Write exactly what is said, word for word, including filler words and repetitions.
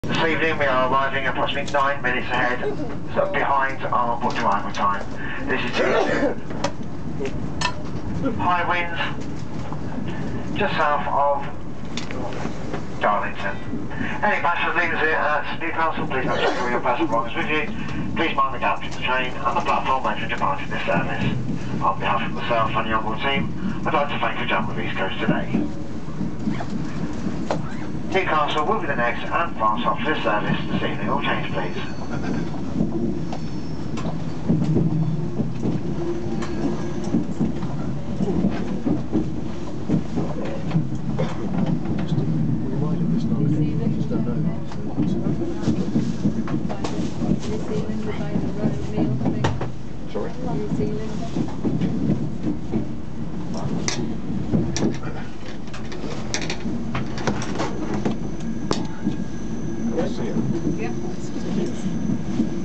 This evening we are arriving approximately nine minutes ahead, so behind our booked arrival time. This is due to high winds just south of Darlington. Any passengers leaving here at Newcastle, please make sure your personal belongings with you. Please mind the gap in the train and the platform when departing this service. On behalf of myself and the onboard team, I'd like to thank you for jumping with East Coast today. Newcastle will be the next and final stop for this service this evening. All change, please. Sorry? Yeah.